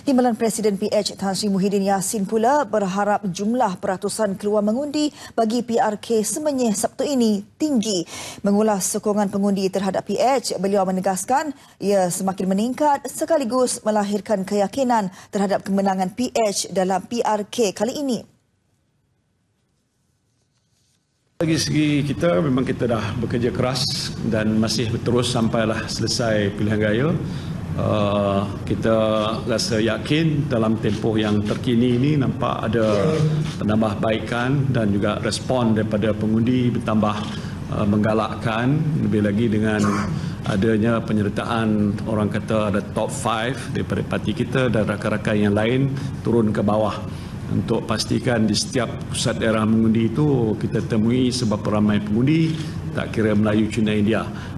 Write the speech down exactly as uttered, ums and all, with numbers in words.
Timbalan Presiden P H Tan Sri Muhyiddin Yassin pula berharap jumlah peratusan keluar mengundi bagi P R K Semenyih Sabtu ini tinggi. Mengulas sokongan pengundi terhadap P H, beliau menegaskan ia semakin meningkat sekaligus melahirkan keyakinan terhadap kemenangan P H dalam P R K kali ini. Dari segi kita, memang kita dah bekerja keras dan masih terus sampailah selesai pilihan raya. Uh, kita rasa yakin dalam tempoh yang terkini ini nampak ada penambahbaikan dan juga respon daripada pengundi bertambah uh, menggalakkan, lebih lagi dengan adanya penyertaan orang kata ada top five daripada parti kita dan rakan-rakan yang lain turun ke bawah untuk pastikan di setiap pusat daerah mengundi itu kita temui seberapa ramai pengundi, tak kira Melayu, Cina, India.